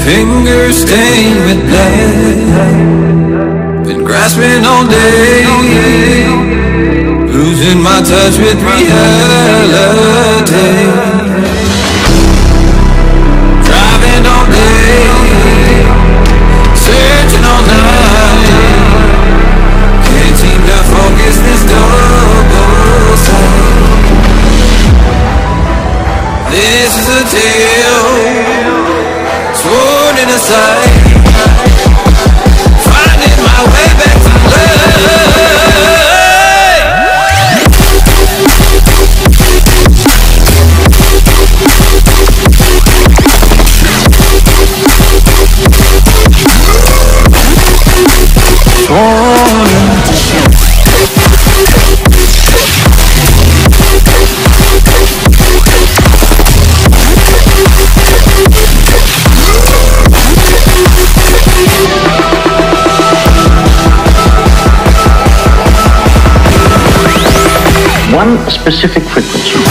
Fingers stained with blood, been grasping all day, losing my touch with reality. Driving all day, searching all night, can't seem to focus this double sight. This is a tale sworn in a sight, finding my way back to one specific frequency.